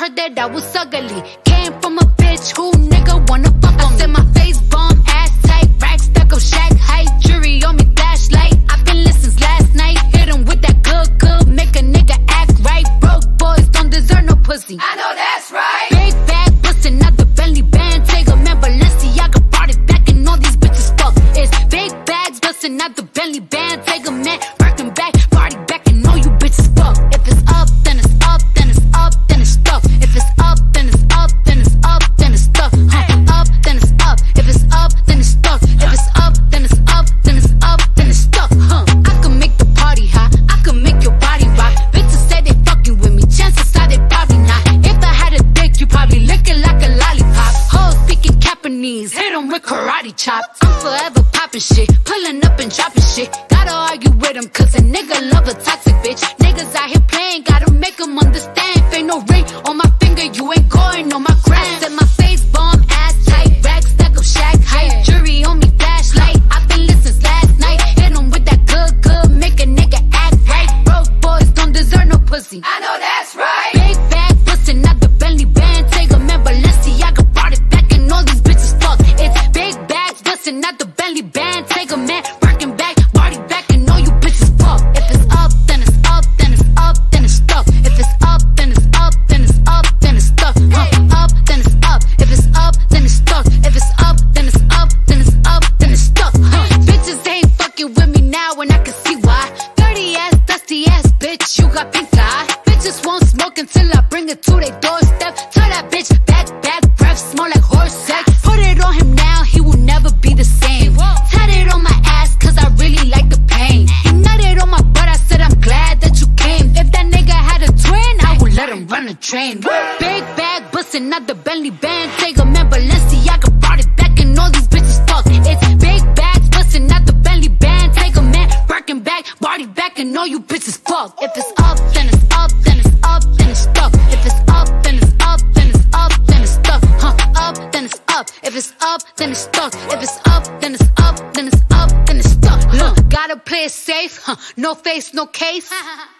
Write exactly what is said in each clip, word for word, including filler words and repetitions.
heard that I was ugly. Came from a bitch who nigga wanna fuck on me. I said my face bomb, ass tight, rack stuck up, Shaq height, jury on me, flashlight. I've been listening since last night. Hit him with that good, good, make a nigga act right. Broke boys don't deserve no pussy. I know that's right. Big bag bustin' out the Bentley Bentayga, man, Balenciaga Bardi back and all these bitches fuck. It's big bags bustin' out the Bentley Bentayga, man, Birkin back, Cardi back and all you bitches fuck. If it's up, then it's up, then it's up, then it's stuck. If it's up, then it's up, then it's up, then it's stuck. Huh? Up, then it's up. If it's up, then it's stuck. If it's up, then it's up, then it's up, then it's stuck. Huh? I can make the party hot, I can make your body rock. Bitches say they fucking with me, chances are they probably not. If I had a dick, you probably lick it like a lollipop. Hoes speaking Japanese, hit 'em with karate chops. I'm forever popping shit, pulling up and dropping shit. Gotta argue with him, cause a nigga love a toxic bitch. Niggas out here playing, gotta make 'em understand. If ain't no ring on my finger, you ain't going on my gram. Set my face bomb, ass tight, rack stack up, Shaq height, jury on me, flashlight. I've been listening since last night. Hit 'em with that good, good, make a nigga act right. Broke boys don't deserve no pussy. I know that's right. Big bag bustin' out the Bentley Bentayga, man, Balenciaga Bardi back and all these bitches fuck. It's big bags bustin' out the Bentley Bentayga, man, Birkin back, Bardi back and all you bitches fuck. If it's up, then it's up, then it's up, then it's stuck. If it's up, then it's up, then it's up, then it's stuck. Huh? Up, then it's up. If it's up, then it's stuck. If it's up, then it's up, then it's up, then it's stuck. Huh? Bitches ain't fucking with me now and I can see why. Dirty ass, dusty ass bitch, you got pink eye. Bitches won't smoke until I bring it to their doorstep. Tell that bitch back, back, breath, smell like horse sex. Put it on him now, he will never be the same. Tat it on my ass, cause I really like the pain. He nutted on my butt, I said I'm glad that you came. If that nigga had a twin, I would let him run the train. Big bag bustin' out the Bentley Bentayga, man, Balenciaga Bardi back and all these bitches fuck. It's big bags bustin' out the Bentley Bentayga, man, Birkin back, Bardi back and all you bitches fuck. If it's up, then it's up, then it's up, then it's stuck. If it's up, then it's up, then it's up, then it's stuck. Huh? Up, then it's up. If it's up, then it's stuck. If it's up, then it's up, then it's up, then it's stuck. Huh? Gotta play it safe, huh? No face, no case.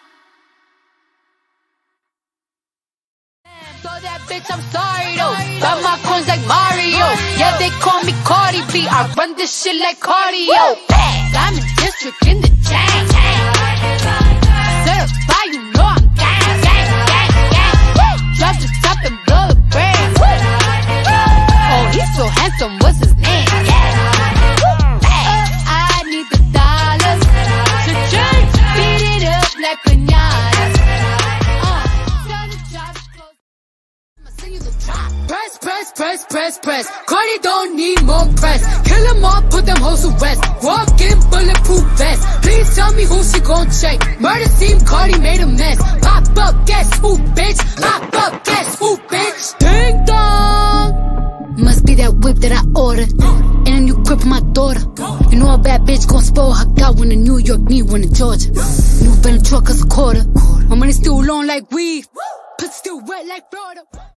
So that bitch, I'm sorry though. Got my coins like Mario. Yeah, they call me Cardi B. I run this shit like cardio. I'm in district in the chain. Certified, you know I'm gang, gang, gang, gang. Drop the top and blow the brand. Oh, he's so handsome, what's his name? I need the dollars to change, beat it up like pinatas. Press, press, press, press, press. Cardi don't need more press. Kill them all, put them hoes to rest. Walk in bulletproof vest. Please tell me who she gon' check. Murder scene, Cardi made a mess. Pop up, guess who, bitch? Pop up, guess who, bitch? Ding dong. Must be that whip that I ordered. And a new grip for my daughter. You know a bad bitch gon' spoil her. Got one in New York, need one in Georgia. New Bentley truck is a quarter. My money still long like weed. Pussy still wet like Florida.